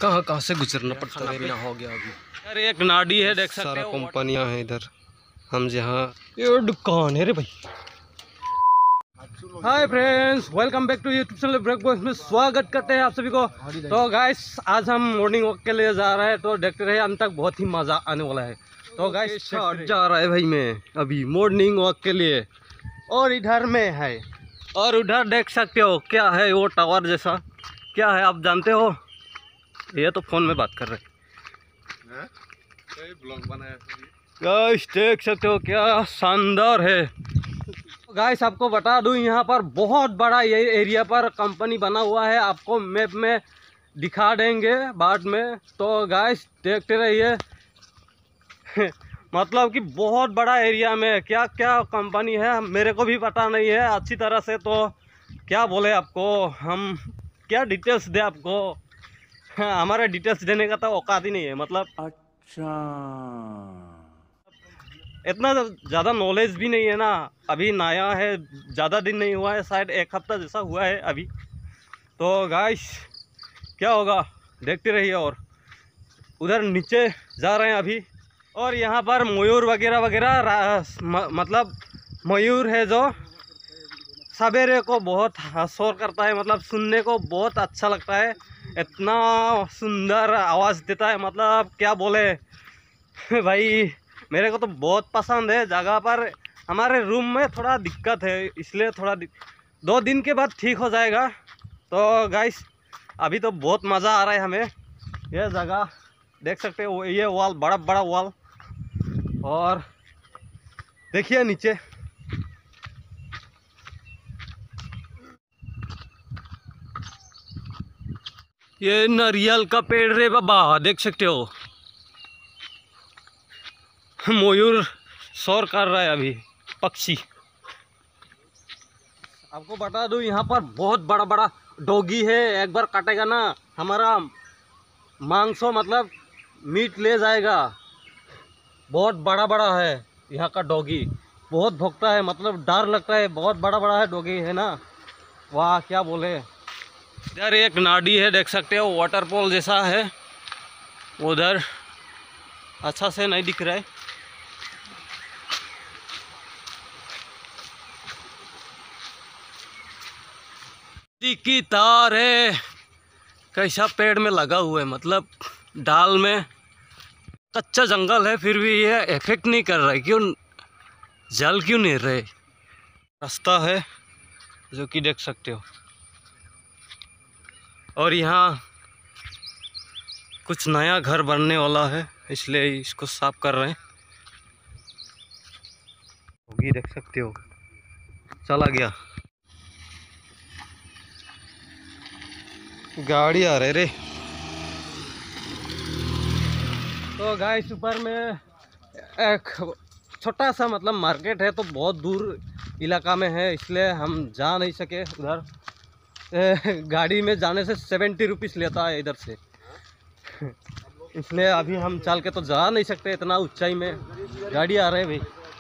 कहाँ कहाँ से गुजरना पड़ता है। बिना हो गया अभी। अरे एक नाडी है, देख सकते सारा हो। कंपनियां हैं इधर। हम जहाँ ये दुकान है रे भाई। Hi friends, welcome back to YouTube channel Breakbox में स्वागत करते हैं आप सभी को। तो गाइस आज हम मॉर्निंग वॉक के लिए जा रहे हैं, तो देखते रहे अंत तक, बहुत ही मज़ा आने वाला है। तो गाइस जा रहा है भाई मैं अभी मॉर्निंग वॉक के लिए। और इधर में है, और उधर देख सकते हो क्या है, वो टावर जैसा क्या है आप जानते हो? ये तो फ़ोन में बात कर रहे हैं। ब्लॉग बनाया गाइस देख सकते हो क्या शानदार है। गाइस आपको बता दूं, यहाँ पर बहुत बड़ा ये एरिया पर कंपनी बना हुआ है, आपको मैप में दिखा देंगे बाद में। तो गाइस देखते रहिए मतलब कि बहुत बड़ा एरिया में क्या क्या कंपनी है मेरे को भी पता नहीं है अच्छी तरह से, तो क्या बोले आपको, हम क्या डिटेल्स दे आपको। हमारे डिटेल्स देने का तो औकात ही नहीं है, मतलब अच्छा इतना ज़्यादा नॉलेज भी नहीं है ना। अभी नया है, ज़्यादा दिन नहीं हुआ है, शायद एक हफ्ता जैसा हुआ है अभी। तो गाइस क्या होगा देखते रहिए। और उधर नीचे जा रहे हैं अभी, और यहाँ पर मयूर वगैरह वगैरह मतलब मयूर है जो सवेरे को बहुत शोर करता है, मतलब सुनने को बहुत अच्छा लगता है, इतना सुंदर आवाज़ देता है, मतलब क्या बोले भाई मेरे को तो बहुत पसंद है जगह पर। हमारे रूम में थोड़ा दिक्कत है, इसलिए थोड़ा 2 दिन के बाद ठीक हो जाएगा। तो गाइस अभी तो बहुत मज़ा आ रहा है हमें। ये जगह देख सकते हो, ये वॉल बड़ा बड़ा वॉल, और देखिए नीचे ये नारियल का पेड़ रे बाबा, देख सकते हो मयूर शोर कर रहा है अभी, पक्षी। आपको बता दूं यहाँ पर बहुत बड़ा बड़ा डॉगी है, एक बार काटेगा ना हमारा मांसो मतलब मीट ले जाएगा। बहुत बड़ा बड़ा है यहाँ का डॉगी, बहुत भौंकता है, मतलब डर लगता है, बहुत बड़ा बड़ा है डॉगी है ना। वाह क्या बोले। इधर एक नाडी है, देख सकते हो वाटरफॉल जैसा है, उधर अच्छा से नहीं दिख रहा है। की तार है, कैसा पेड़ में लगा हुआ है, मतलब डाल में कच्चा जंगल है, फिर भी ये इफेक्ट नहीं कर रहा है, क्यों जल क्यों नहीं रहे। रास्ता है जो कि देख सकते हो, और यहाँ कुछ नया घर बनने वाला है, इसलिए इसको साफ कर रहे हैं। होगी देख सकते हो, चला गया, गाड़ी आ रहे रे। तो गाइस ऊपर में एक छोटा सा मतलब मार्केट है, तो बहुत दूर इलाका में है, इसलिए हम जा नहीं सके उधर। गाड़ी में जाने से 70 रुपीज़ लेता है इधर से इसलिए अभी हम चल के तो जा नहीं सकते, इतना ऊंचाई में गाड़ी आ रहे है भाई।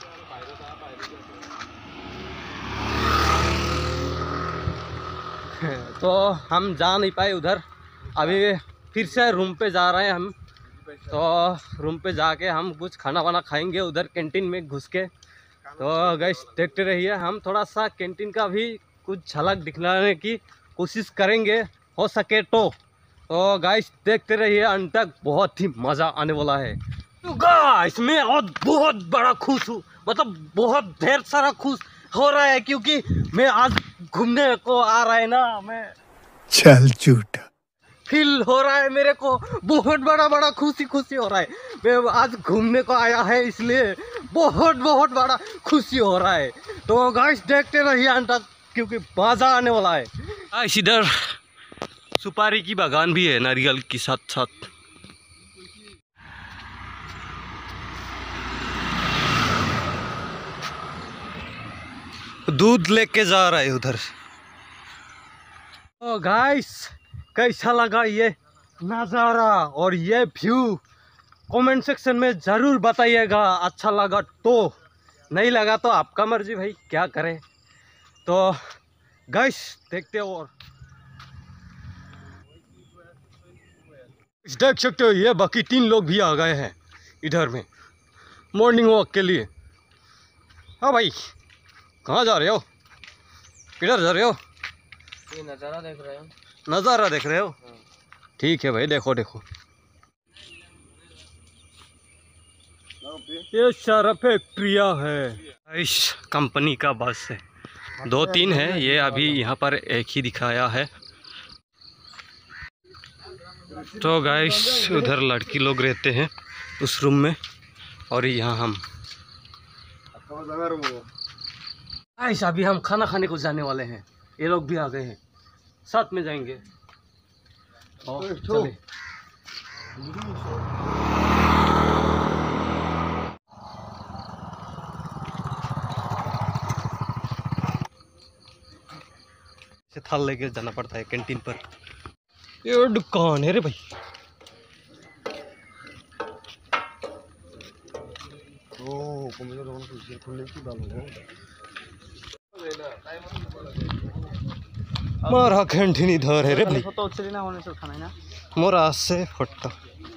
तो हम जा नहीं पाए उधर, अभी फिर से रूम पे जा रहे हैं हम। तो रूम पे जाके हम कुछ खाना वाना खाएंगे उधर कैंटीन में घुस के। तो गाइस देखते रहिए, हम थोड़ा सा कैंटीन का भी कुछ झलक दिखलाने की कोशिश करेंगे हो सके तो। गाइस देखते रहिए अंत तक, बहुत ही मज़ा आने वाला है। तो गाइस मैं और बहुत बड़ा खुश हूँ, मतलब बहुत ढेर सारा खुश हो रहा है, क्योंकि मैं आज घूमने को आ रहा है ना, मैं चल झूठा फील हो रहा है मेरे को, बहुत बड़ा बड़ा खुशी खुशी हो रहा है। मैं आज घूमने को आया है, इसलिए बहुत बहुत बड़ा खुशी हो रहा है। तो गाइस देखते रहिए अंत तक, क्योंकि मजा आने वाला है। गाइस इधर सुपारी की बागान भी है, नारियल के साथ साथ। दूध लेके जा रहा है उधर। तो गाइस कैसा लगा ये नज़ारा और ये व्यू, कमेंट सेक्शन में ज़रूर बताइएगा। अच्छा लगा तो, नहीं लगा तो आपका मर्जी भाई, क्या करें। तो गाइस देखते हो, और देख सकते हो ये बाकी 3 लोग भी आ गए हैं इधर में मॉर्निंग वॉक के लिए। हाँ भाई, कहाँ जा रहे हो, किधर जा रहे हो? ये नज़ारा देख रहे हो? नज़ारा देख रहे हो? ठीक है भाई, देखो देखो। ये सारा फैक्ट्रिया है, इस कंपनी का बस है। 2-3 है, ये अभी यहाँ पर एक ही दिखाया है। तो गाइस उधर लड़की लोग रहते हैं उस रूम में, और यहाँ हम। गाइस अभी हम खाना खाने को जाने वाले हैं, ये लोग भी आ गए हैं, साथ में जाएंगे। चले। थाल लेके जाना पड़ता है कैंटीन पर। ये दुकान है रे भाई। मारा कैंटीन इधर है रे भाई। मोरा से फोटो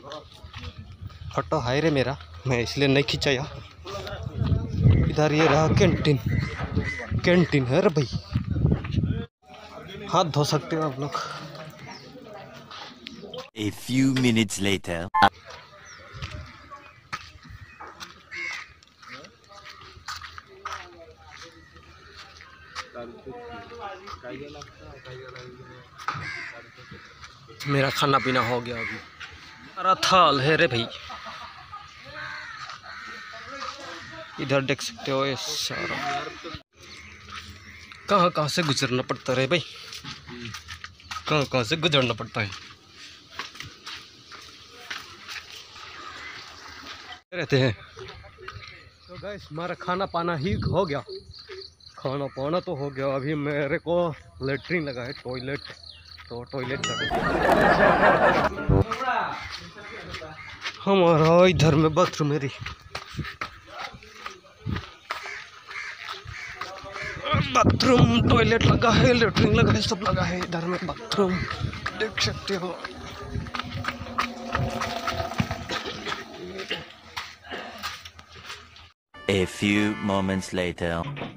फोटो है रे मेरा, मैं इसलिए नहीं खिंचाया। इधर ये रहा कैंटीन, कैंटीन है रे भाई। हाथ धो सकते हो आप लोग। A few minutes later. मेरा खाना पीना हो गया अभी। सारा थाल है रे भाई। इधर देख सकते हो ये सारा। कहाँ कहाँ से गुजरना पड़ता है भाई, कहाँ कहाँ से गुजरना पड़ता है। रहते हैं। तो गाइस हमारा खाना पाना ही हो गया, खाना पाना तो हो गया। अभी मेरे को लेटरिन लगा है, टॉयलेट, तो टॉयलेट लगा। हमारा इधर में बाथरूम है, बाथरूम टॉयलेट लगा है, लेटरिन लगा है, सब लगा है इधर में। बाथरूम देख सकते हो। A few moments later.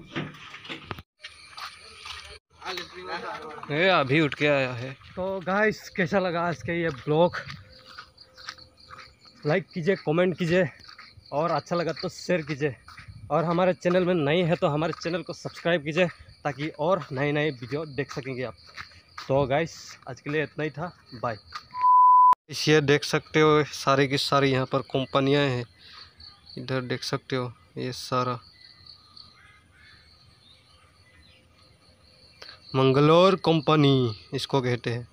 ये अभी उठ के आया है। तो गाइस कैसा लगा आज के ये ब्लॉग? लाइक कीजिए, कमेंट कीजिए, और अच्छा लगा तो शेयर कीजिए। और हमारे चैनल में नए हैं तो हमारे चैनल को सब्सक्राइब कीजिए, ताकि और नए नए वीडियो देख सकेंगे आप। तो गाइस आज के लिए इतना ही था, बाय। ये देख सकते हो सारी की सारी यहाँ पर कंपनियाँ हैं। इधर देख सकते हो ये सारा मंगलोर कंपनी इसको कहते हैं।